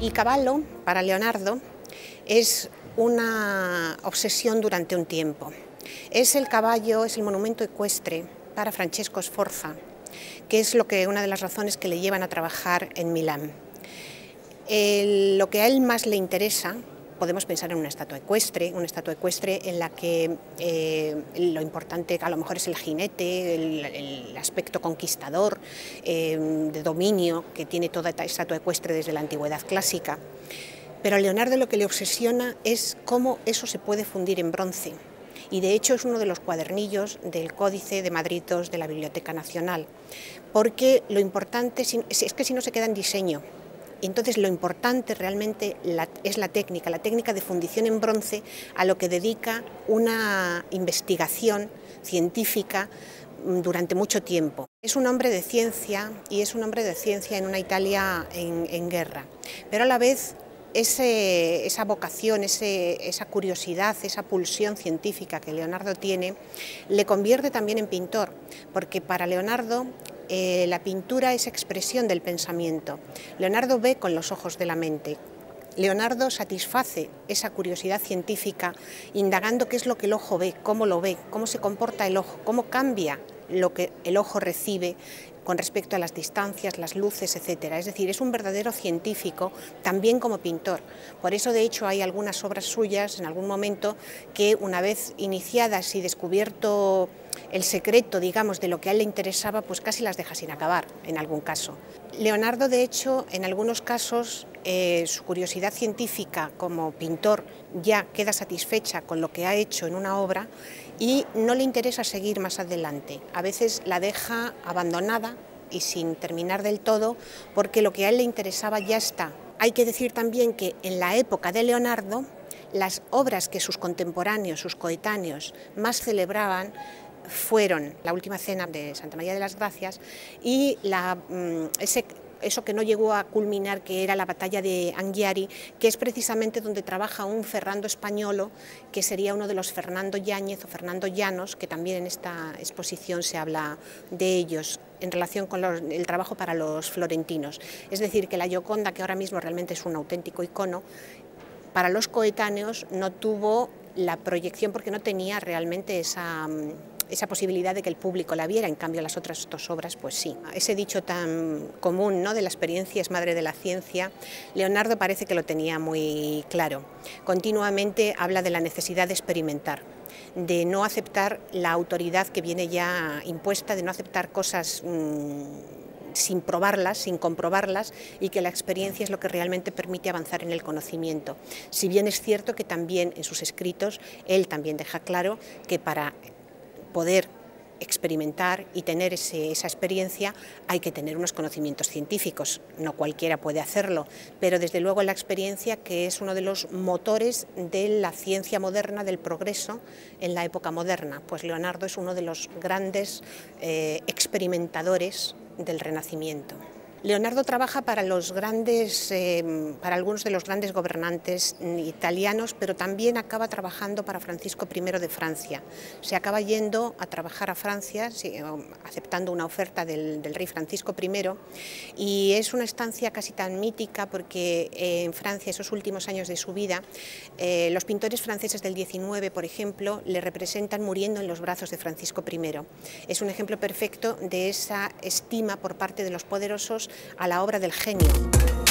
Y Cavallo, para Leonardo, es una obsesión durante un tiempo. Es el caballo, es el monumento ecuestre para Francesco Sforza, que es una de las razones que le llevan a trabajar en Milán. Lo que a él más le interesa, podemos pensar en una estatua ecuestre en la que lo importante a lo mejor es el jinete, el aspecto conquistador, de dominio que tiene toda esta estatua ecuestre desde la antigüedad clásica. Pero a Leonardo lo que le obsesiona es cómo eso se puede fundir en bronce. Y de hecho es uno de los cuadernillos del Códice de Madrid II de la Biblioteca Nacional, porque lo importante es que si no se queda en diseño. Entonces lo importante realmente es la técnica de fundición en bronce, a lo que dedica una investigación científica durante mucho tiempo. Es un hombre de ciencia y es un hombre de ciencia en una Italia en guerra, pero a la vez esa vocación, esa curiosidad, esa pulsión científica que Leonardo tiene, le convierte también en pintor, porque para Leonardo la pintura es expresión del pensamiento. Leonardo ve con los ojos de la mente. Leonardo satisface esa curiosidad científica indagando qué es lo que el ojo ve, cómo se comporta el ojo, cómo cambia lo que el ojo recibe con respecto a las distancias, las luces, etc. Es decir, es un verdadero científico también como pintor. Por eso, de hecho, hay algunas obras suyas en algún momento que, una vez iniciadas y descubierto el secreto, digamos, de lo que a él le interesaba, pues casi las deja sin acabar, en algún caso. Leonardo, de hecho, en algunos casos, su curiosidad científica como pintor ya queda satisfecha con lo que ha hecho en una obra y no le interesa seguir más adelante. A veces la deja abandonada y sin terminar del todo, porque lo que a él le interesaba ya está. Hay que decir también que en la época de Leonardo, las obras que sus contemporáneos, sus coetáneos, más celebraban fueron La Última Cena de Santa María de las Gracias y eso que no llegó a culminar, que era la batalla de Anghiari, que es precisamente donde trabaja un Ferrando Españolo, que sería uno de los Fernando Yáñez o Fernando Llanos, que también en esta exposición se habla de ellos en relación con el trabajo para los florentinos. Es decir, que la Gioconda, que ahora mismo realmente es un auténtico icono, para los coetáneos no tuvo la proyección porque no tenía realmente esa posibilidad de que el público la viera, en cambio las otras dos obras pues sí. Ese dicho tan común, ¿no?, de la experiencia es madre de la ciencia, Leonardo parece que lo tenía muy claro. Continuamente habla de la necesidad de experimentar, de no aceptar la autoridad que viene ya impuesta, de no aceptar cosas sin probarlas, sin comprobarlas, y que la experiencia es lo que realmente permite avanzar en el conocimiento. Si bien es cierto que también en sus escritos él también deja claro que para poder experimentar y tener esa experiencia hay que tener unos conocimientos científicos, no cualquiera puede hacerlo, pero desde luego la experiencia, que es uno de los motores de la ciencia moderna, del progreso en la época moderna, pues Leonardo es uno de los grandes experimentadores del Renacimiento. Leonardo trabaja para algunos de los grandes gobernantes italianos, pero también acaba trabajando para Francisco I de Francia. Se acaba yendo a trabajar a Francia, aceptando una oferta del rey Francisco I, y es una estancia casi tan mítica porque en Francia, esos últimos años de su vida, los pintores franceses del XIX, por ejemplo, le representan muriendo en los brazos de Francisco I. Es un ejemplo perfecto de esa estima por parte de los poderosos a la obra del genio.